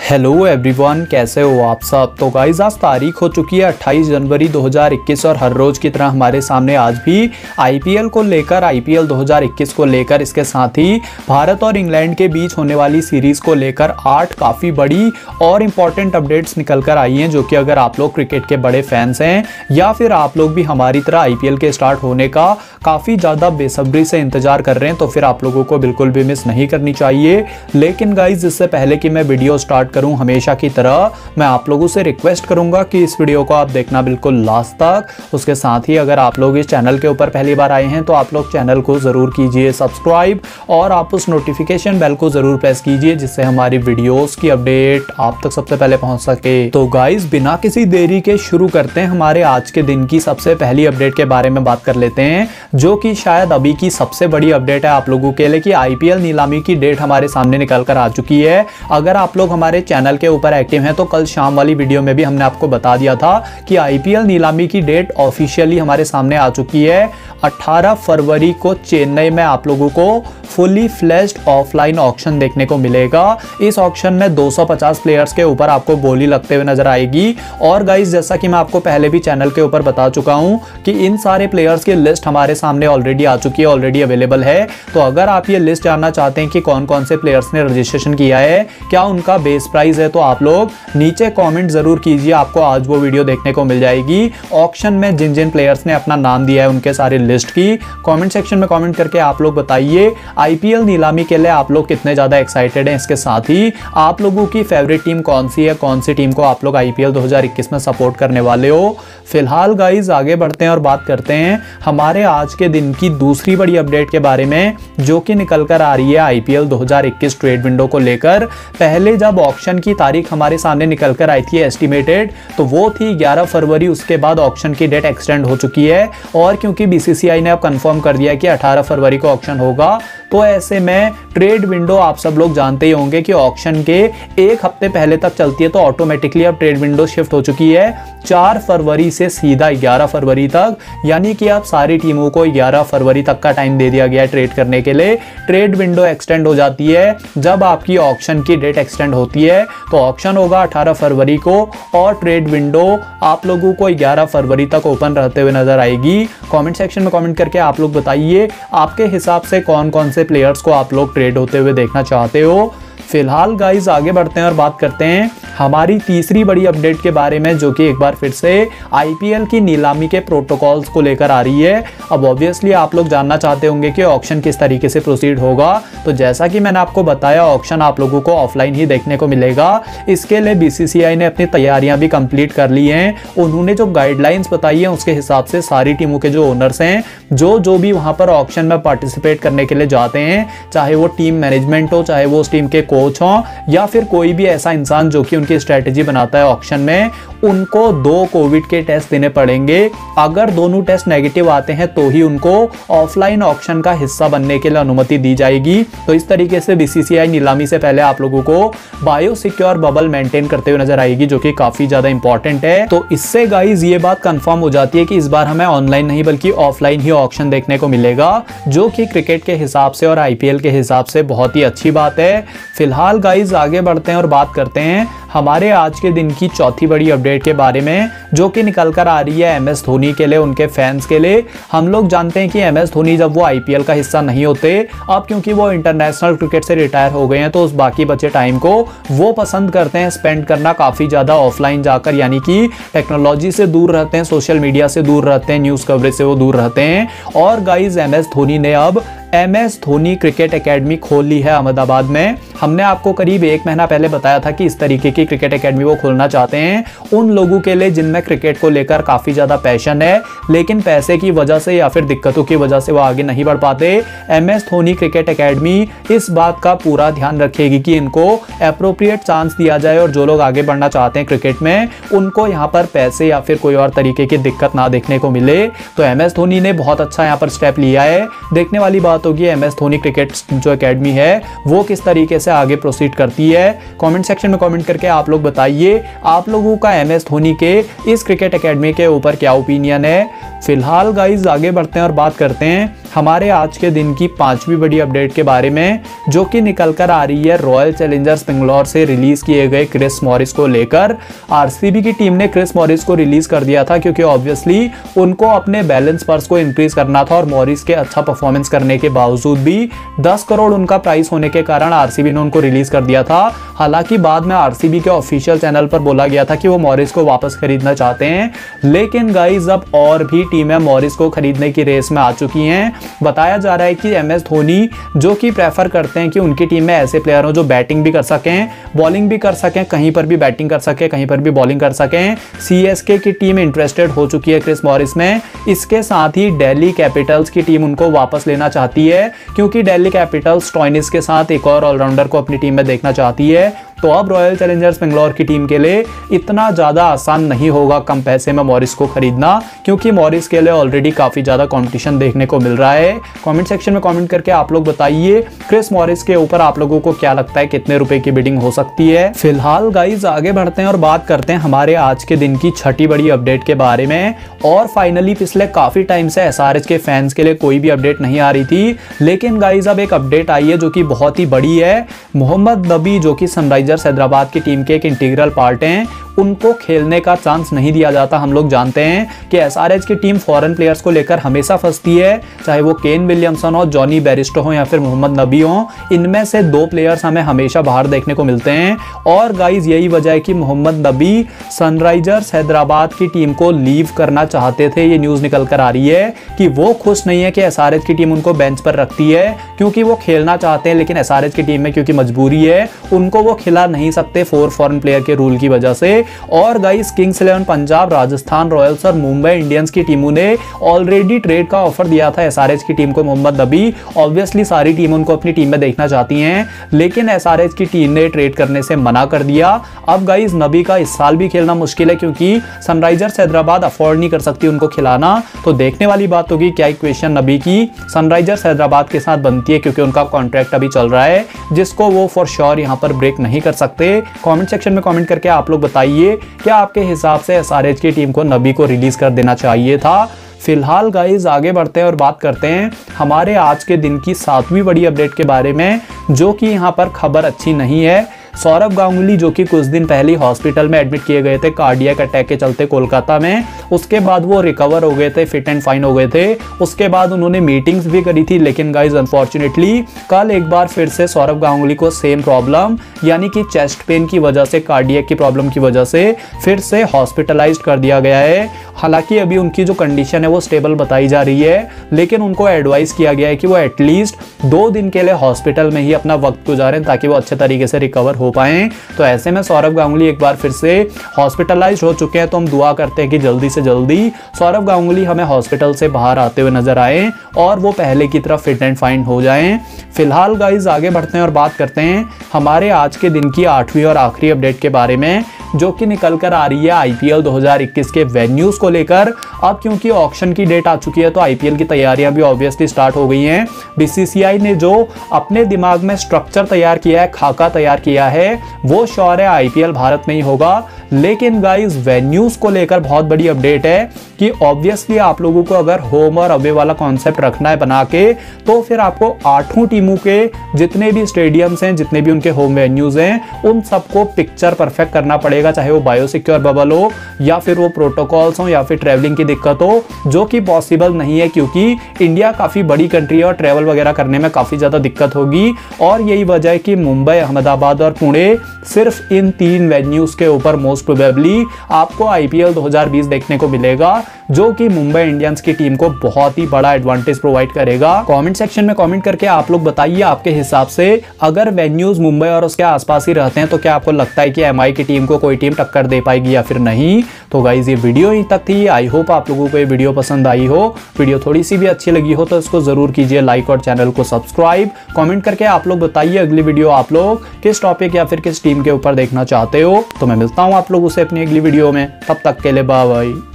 Hello everyone, कैसे हो आप सब। तो गाइज आज तारीख हो चुकी है 28 जनवरी 2021 और हर रोज़ की तरह हमारे सामने आज भी आईपीएल को लेकर, आईपीएल 2021 को लेकर, इसके साथ ही भारत और इंग्लैंड के बीच होने वाली सीरीज़ को लेकर 8 काफ़ी बड़ी और इम्पॉर्टेंट अपडेट्स निकल कर आई हैं, जो कि अगर आप लोग क्रिकेट के बड़े फैंस हैं या फिर आप लोग भी हमारी तरह आईपीएल के स्टार्ट होने का काफ़ी ज़्यादा बेसब्री से इंतजार कर रहे हैं, तो फिर आप लोगों को बिल्कुल भी मिस नहीं करनी चाहिए। लेकिन गाइज इससे पहले कि मैं वीडियो स्टार्ट करूं, हमेशा की तरह मैं आप लोगों से रिक्वेस्ट करूंगा कि इस वीडियो को आप देखना बिल्कुल लास्ट तक। उसके साथ ही अगर आप लोग इस चैनल के ऊपर पहली बार आए हैं तो आप लोग चैनल को ज़रूर कीजिए सब्सक्राइब और आप उस नोटिफिकेशन बेल को ज़रूर प्रेस कीजिए, जिससे हमारी वीडियोस की अपडेट आप तक सबसे पहले पहुंच सके। तो गाइज बिना किसी देरी के शुरू करते हैं हमारे आज के दिन की सबसे पहली अपडेट के बारे में बात कर लेते हैं, जो कि शायद अभी की सबसे बड़ी अपडेट है आप लोगों के लिए कि आईपीएल नीलामी की डेट हमारे सामने निकल कर आ चुकी है। अगर आप लोग हमारे चैनल के ऊपर एक्टिव हैं तो कल शाम वाली वीडियो में भी हमने आपको बता दिया था कि आईपीएल नीलामी की डेट ऑफिशियली हमारे सामने आ चुकी है। 18 फरवरी को चेन्नई में आप लोगों को फुली फ्लेश्ड ऑफलाइन ऑक्शन देखने को मिलेगा। इस ऑक्शन में 250 प्लेयर्स के ऊपर आपको बोली लगते हुए नजर आएगी। और गाइस जैसा कि मैं आपको पहले भी चैनल के ऊपर बता चुका हूं कि इन सारे प्लेयर्स की लिस्ट हमारे सामने ऑलरेडी आ चुकी है, ऑलरेडी अवेलेबल है। तो अगर आप ये लिस्ट जानना चाहते हैं कि कौन कौन से प्लेयर्स ने रजिस्ट्रेशन किया है, क्या उनका बेस प्राइस है, तो आप लोग नीचे कमेंट जरूर कीजिए, आपको आज वो वीडियो देखने को मिल जाएगी। ऑक्शन में जिन जिन प्लेयर्स ने अपना नाम दिया है उनके सारे लिस्ट की कमेंट सेक्शन में कमेंट करके आप लोग बताइए आईपीएल नीलामी के लिए आप लोग कितने ज्यादा एक्साइटेड हैं। इसके साथ ही आप लोगों की फेवरेट टीम कौन सी है, कौन सी टीम को आप लोग आईपीएल 2021 में सपोर्ट करने वाले हो। फिलहाल गाइज आगे बढ़ते हैं और बात करते हैं हमारे आज के दिन की दूसरी बड़ी अपडेट के बारे में, जो कि निकल कर आ रही है आईपीएल 2021 ट्रेड विंडो को लेकर। पहले जब ऑक्शन की तारीख हमारे सामने निकल कर आई थी एस्टिमेटेड, तो वो थी 11 फरवरी। उसके बाद ऑक्शन की डेट एक्सटेंड हो चुकी है और क्योंकि बीसीसीआई ने अब कंफर्म कर दिया कि 18 फरवरी को ऑक्शन होगा, तो ऐसे में ट्रेड विंडो आप सब लोग जानते ही होंगे कि ऑक्शन के एक हफ्ते पहले तक चलती है, तो ऑटोमेटिकली अब ट्रेड विंडो शिफ्ट हो चुकी है 4 फरवरी से सीधा 11 फरवरी तक। यानी कि अब सारी टीमों को 11 फरवरी तक का टाइम दे दिया गया है ट्रेड करने के लिए। ट्रेड विंडो एक्सटेंड हो जाती है जब आपकी ऑक्शन की डेट एक्सटेंड होती है। तो ऑक्शन होगा 18 फरवरी को और ट्रेड विंडो आप लोगों को 11 फरवरी तक ओपन रहते हुए नजर आएगी। कमेंट सेक्शन में कमेंट करके आप लोग बताइए आपके हिसाब से कौन कौन से प्लेयर्स को आप लोग ट्रेड होते हुए देखना चाहते हो। फिलहाल गाइज आगे बढ़ते हैं और बात करते हैं हमारी तीसरी बड़ी अपडेट के बारे में, जो कि एक बार फिर से आईपीएल की नीलामी के प्रोटोकॉल्स को लेकर आ रही है। अब ऑब्वियसली आप लोग जानना चाहते होंगे कि ऑक्शन किस तरीके से प्रोसीड होगा। तो जैसा कि मैंने आपको बताया, ऑक्शन आप लोगों को ऑफलाइन ही देखने को मिलेगा। इसके लिए बीसीसीआई ने अपनी तैयारियां भी कंप्लीट कर ली हैं। उन्होंने जो गाइडलाइंस बताई है उसके हिसाब से सारी टीमों के जो ओनर्स हैं, जो भी वहां पर ऑक्शन में पार्टिसिपेट करने के लिए जाते हैं, चाहे वो टीम मैनेजमेंट हो, चाहे वो उस टीम के कोच हो या फिर कोई भी ऐसा इंसान जो कि उनकी स्ट्रेटेजी बनाता है ऑक्शन में, उनको 2 कोविड के टेस्ट देने पड़ेंगे। अगर दोनों टेस्ट नेगेटिव आते हैं तो ही उनको ऑफलाइन ऑक्शन का हिस्सा बनने के लिए अनुमति दी जाएगी। तो इस तरीके से बीसीसीआई नीलामी से पहले आप लोगों को बायो सिक्योर बबल मेंटेन करते हुए नजर आएगी, जो कि काफी ज्यादा इंपॉर्टेंट है। तो इससे गाइज ये बात कंफर्म हो जाती है कि इस बार हमें ऑनलाइन नहीं बल्कि ऑफलाइन ही ऑक्शन देखने को मिलेगा, जो कि क्रिकेट के हिसाब से और आईपीएल के हिसाब से बहुत ही अच्छी बात है। फिलहाल गाइज आगे बढ़ते हैं और बात करते हैं हमारे आज के दिन की चौथी बड़ी अपडेट के बारे में, जो कि निकल कर आ रही है एमएस धोनी के लिए, उनके फैंस के लिए। हम लोग जानते हैं कि एमएस धोनी जब वो आईपीएल का हिस्सा नहीं होते, अब क्योंकि वो इंटरनेशनल क्रिकेट से रिटायर हो गए हैं, तो उस बाकी बचे टाइम को वो पसंद करते हैं स्पेंड करना काफ़ी ज़्यादा ऑफलाइन जाकर, यानी कि टेक्नोलॉजी से दूर रहते हैं, सोशल मीडिया से दूर रहते हैं, न्यूज़ कवरेज से वो दूर रहते हैं। और गाइज एमएस धोनी ने अब एमएस धोनी क्रिकेट एकेडमी खोल ली है अहमदाबाद में। हमने आपको करीब 1 महीना पहले बताया था कि इस तरीके की क्रिकेट एकेडमी वो खोलना चाहते हैं उन लोगों के लिए जिनमें क्रिकेट को लेकर काफ़ी ज़्यादा पैशन है, लेकिन पैसे की वजह से या फिर दिक्कतों की वजह से वो आगे नहीं बढ़ पाते। एमएस धोनी क्रिकेट एकेडमी इस बात का पूरा ध्यान रखेगी कि इनको अप्रोप्रिएट चांस दिया जाए और जो लोग आगे बढ़ना चाहते हैं क्रिकेट में, उनको यहाँ पर पैसे या फिर कोई और तरीके की दिक्कत ना देखने को मिले। तो एमएस धोनी ने बहुत अच्छा यहाँ पर स्टेप लिया है। देखने वाली बात होगी एमएस धोनी क्रिकेट जो एकेडमी है वो किस तरीके से आगे प्रोसीड करती है। कमेंट सेक्शन में कमेंट करके आप लोग बताइए आप लोगों का एमएस धोनी के इस क्रिकेट एकेडमी के ऊपर क्या ओपिनियन है। फिलहाल गाइज आगे बढ़ते हैं और बात करते हैं हमारे आज के दिन की 5वीं बड़ी अपडेट के बारे में, जो कि निकल कर आ रही है रॉयल चैलेंजर्स बेंगलोर से रिलीज किए गए क्रिस मॉरिस को लेकर। आरसीबी की टीम ने क्रिस मॉरिस को रिलीज कर दिया था क्योंकि ऑब्वियसली उनको अपने बैलेंस पर्स को इंक्रीज करना था और मॉरिस के अच्छा परफॉर्मेंस करने के बावजूद भी 10 करोड़ उनका प्राइस होने के कारण आरसीबी ने उनको रिलीज कर दिया था। हालांकि बाद में आरसीबी के ऑफिशियल चैनल पर बोला गया था कि वो मॉरिस को वापस खरीदना चाहते हैं, लेकिन गाइस अब और भी टीमें मॉरिस को खरीदने की रेस में आ चुकी हैं। बताया जा रहा है कि एमएस धोनी, जो कि प्रेफर करते हैं कि उनकी टीम में ऐसे प्लेयर हो जो बैटिंग भी कर सकें, बॉलिंग भी कर सकें, कहीं पर भी बैटिंग कर सकें, कहीं पर भी बॉलिंग कर सकें। सीएसके की टीम इंटरेस्टेड हो चुकी है क्रिस मॉरिस में। इसके साथ ही दिल्ली कैपिटल्स की टीम उनको वापस लेना चाहती है क्योंकि दिल्ली कैपिटल्स स्टोइनिस के साथ एक और ऑलराउंडर को अपनी टीम में देखना चाहती है। तो अब रॉयल चैलेंजर्स बेंगलोर की टीम के लिए इतना ज़्यादा आसान नहीं होगा कम पैसे में मॉरिस को खरीदना, क्योंकि मॉरिस के लिए ऑलरेडी काफ़ी ज़्यादा कंपटीशन देखने को मिल रहा है। कमेंट सेक्शन में कमेंट करके आप लोग बताइए क्रिस मॉरिस के ऊपर आप लोगों को क्या लगता है, कितने रुपए की बिडिंग हो सकती है। फिलहाल गाइज आगे बढ़ते हैं और बात करते हैं हमारे आज के दिन की 6ठी बड़ी अपडेट के बारे में। और फाइनली पिछले काफ़ी टाइम से एसआरएच के फैंस के लिए कोई भी अपडेट नहीं आ रही थी, लेकिन गाइज अब एक अपडेट आई है जो कि बहुत ही बड़ी है। मोहम्मद नबी, जो कि सनराइजर्स हैदराबाद की टीम के एक इंटीग्रल पार्ट हैं, उनको खेलने का चांस नहीं दिया जाता। हम लोग जानते हैं कि एसआरएच की टीम फॉरेन प्लेयर्स को लेकर हमेशा फंसती है, चाहे वो केन विलियमसन हो, जॉनी बेरिस्टो हो या फिर मोहम्मद नबी हो। इनमें से 2 प्लेयर्स हमें हमेशा बाहर देखने को मिलते हैं। और गाइज यही वजह है कि मोहम्मद नबी सनराइजर्स हैदराबाद की टीम को लीव करना चाहते थे। ये न्यूज़ निकल कर आ रही है कि वो खुश नहीं है कि एसआरएच की टीम उनको बेंच पर रखती है, क्योंकि वो खेलना चाहते हैं, लेकिन एसआरएच की टीम में क्योंकि मजबूरी है उनको वो खिला नहीं सकते 4 फॉरेन प्लेयर के रूल की वजह से। और guys kings 11 Punjab, Rajasthan royals और मुंबई इंडियंस की टीमों ने ऑलरेडी ट्रेड का ऑफर दिया था एसआरएच की टीम को मोहम्मद नबी। ऑब्वियसली सारी टीम उनको अपनी टीम में देखना चाहती हैं, लेकिन एसआरएच की टीम ने ट्रेड करने से मना कर दिया। अब गाइस नबी का इस साल भी खेलना मुश्किल है क्योंकि सनराइजर्स हैदराबाद अफोर्ड नहीं कर सकती उनको खिलाना। तो देखने वाली बात होगी क्या इक्वेशन नबी की सनराइजर्स हैदराबाद के साथ बनती है, क्योंकि उनका कॉन्ट्रैक्ट अभी चल रहा है जिसको वो फॉर श्योर यहाँ पर ब्रेक नहीं कर सकते। कमेंट सेक्शन में कमेंट करके आप लोग बताइए क्या आपके हिसाब से एसआरएच की टीम को नबी को रिलीज कर देना चाहिए था। फिलहाल गाइज आगे बढ़ते हैं और बात करते हैं हमारे आज के दिन की 7वीं बड़ी अपडेट के बारे में, जो कि यहाँ पर खबर अच्छी नहीं है। सौरव गांगुली, जो कि कुछ दिन पहले हॉस्पिटल में एडमिट किए गए थे कार्डियक अटैक के चलते कोलकाता में, उसके बाद वो रिकवर हो गए थे, फिट एंड फाइन हो गए थे। उसके बाद उन्होंने मीटिंग्स भी करी थी, लेकिन गाइज अनफॉर्चुनेटली कल एक बार फिर से सौरव गांगुली को सेम प्रॉब्लम यानी कि चेस्ट पेन की वजह से, कार्डियक की प्रॉब्लम की वजह से फिर से हॉस्पिटलाइज्ड कर दिया गया है। हालांकि अभी उनकी जो कंडीशन है वो स्टेबल बताई जा रही है, लेकिन उनको एडवाइस किया गया है कि वो एटलीस्ट 2 दिन के लिए हॉस्पिटल में ही अपना वक्त गुजारें ताकि वो अच्छे तरीके से रिकवर हो पाएं। तो ऐसे में सौरव गांगुली एक बार फिर से हॉस्पिटलाइज्ड हो चुके हैं, तो हम दुआ करते हैं कि जल्दी से जल्दी सौरव गांगुली हमें हॉस्पिटल से बाहर आते हुए नजर आए और वो पहले की तरह फिट एंड फाइन हो जाएं। फिलहाल गाइज आगे बढ़ते हैं और बात करते हैं हमारे आज के दिन की 8वीं और आखिरी अपडेट के बारे में, जो कि निकल कर आ रही है आईपीएल 2021 के वेन्यूज को लेकर। अब क्योंकि ऑक्शन की डेट आ चुकी है तो आईपीएल की तैयारियां भी ऑब्वियसली स्टार्ट हो गई हैं। बीसीसीआई ने जो अपने दिमाग में स्ट्रक्चर तैयार किया है, खाका तैयार किया है, वो श्योर है आईपीएल भारत में ही होगा। लेकिन गाइज वेन्यूज को लेकर बहुत बड़ी अपडेट है कि ऑब्वियसली आप लोगों को अगर होम और अवे वाला कॉन्सेप्ट रखना है बना के, तो फिर आपको 8 टीमों के जितने भी स्टेडियम्स हैं, जितने भी उनके होम वेन्यूज हैं, उन सबको पिक्चर परफेक्ट करना पड़ेगा, चाहे वो बायोसिक्योर बबल हो या फिर वो प्रोटोकॉल्स हो या फिर ट्रैवलिंग की दिक्कत हो, जो कि पॉसिबल नहीं है क्योंकि इंडिया काफ़ी बड़ी कंट्री है और ट्रैवल वगैरह करने में काफ़ी ज़्यादा दिक्कत होगी। और यही वजह है कि मुंबई, अहमदाबाद और पुणे, सिर्फ इन 3 वेन्यूज़ के ऊपर मोस्ट प्रोबेबली आपको आईपीएल 2020 देखने को मिलेगा, जो कि मुंबई इंडियंस की टीम को बहुत ही बड़ा एडवांटेज प्रोवाइड करेगा। कमेंट सेक्शन में कमेंट करके आप लोग बताइए आपके हिसाब से अगर वेन्यूज मुंबई और उसके आसपास ही रहते हैं तो क्या आपको लगता है कि एमआई की टीम को कोई टीम टक्कर दे पाएगी या फिर नहीं। तो गाइज ये वीडियो यहीं तक थी। आई होप आप लोगों को ये वीडियो पसंद आई हो। वीडियो थोड़ी सी भी अच्छी लगी हो तो इसको जरूर कीजिए लाइक और चैनल को सब्सक्राइब। कमेंट करके आप लोग बताइए अगली वीडियो आप लोग किस टॉपिक या फिर किस टीम के ऊपर देखना चाहते हो। तो मैं मिलता हूँ आप लोगों से अपनी अगली वीडियो में, तब तक के लिए बाय बाय।